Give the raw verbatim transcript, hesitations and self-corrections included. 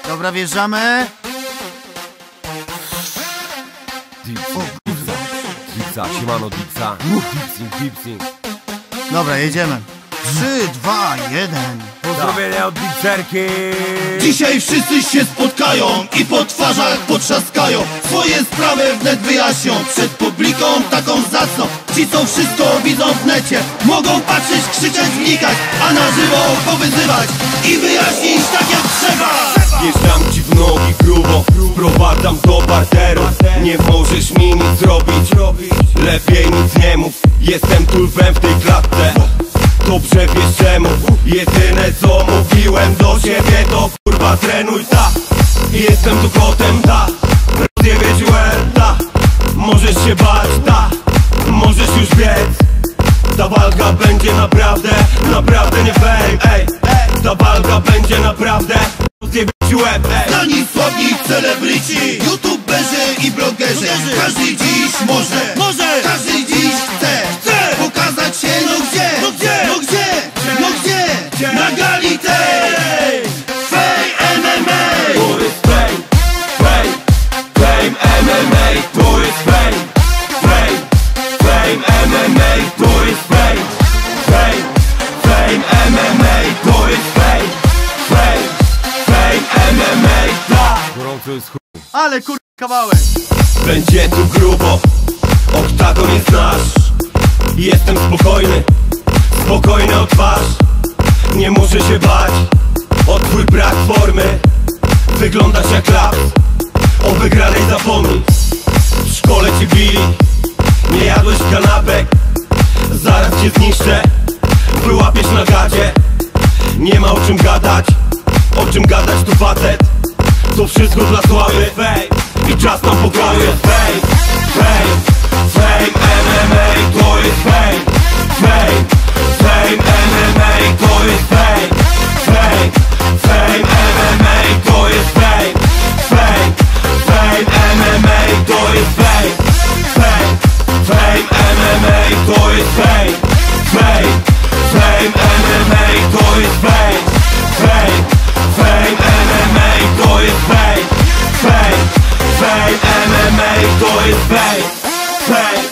Dobra, wjeżdżamy. Dipsa, siemano Dipsa. Dipsing, dipsing. Dobra, jedziemy. Trzy, dwa, jeden. Pozdrowienia od Dipserki. Dzisiaj wszyscy się spotkają i po twarzach potrzaskają. Swoje sprawy wnet wyjaśnią przed publiką taką zacną. Ci co wszystko widzą w necie mogą patrzeć, krzyczeć, wnikać, a na żywo powyzywać i wyjaśnić tak jak trzeba. Wjeżdżam ci w nogi grubo, wprowadzam do parteru. Nie możesz mi nic zrobić, lepiej nic nie mów. Jestem tu lwem w tej klatce, dobrze wiesz czemu. Jedyne co mówiłem do siebie to kurwa trenuj, ta. Jestem tu kotem, ta. Rozjebie ci łeb, ta. Możesz się bać, ta. Możesz już biec. Ta walka będzie naprawdę, naprawdę nie fame, ej. Ta walka będzie naprawdę, rozjebie ci łeb, ej. Znani, sławni celebryci, youtuberzy i blogerzy. Każdy dziś może, może, każdy dziś chce, chce pokazać się, no gdzie, no gdzie, no gdzie, no gdzie, na gali tej Fame M M A. To jest fame, fame, fame M M A. To jest fame, fame, fame M M A. To jest fame, fame, fame M M A. To jest fame, fame, fame M M A. Tak. Gorąco jest chuj. Ale kur... kawałek. Będzie tu grubo, oktagon jest nasz. Jestem spokojny, spokojny o twarz. Nie muszę się bać o twój brak formy. Wyglądasz jak laps, o wygranej zapomnij. W szkole cię bili, nie jadłeś kanapek. Zaraz cię zniszczę, wyłapiesz na gacie. Nie ma o czym gadać, o czym gadać tu facet. To wszystko dla sławy, fame, i czas nam pokaże. Fame, fame, fame M M A. To jest fame, fame, fame M M A. To jest fame, fame, fame M M A. To jest fame, fame, fame M M A. To jest fame, fame, fame M M A. To jest fame, fame, fame M M A. To jest fame, fame, fame M M A. To jest fame, fame, fame M M A. To jest fame, fame.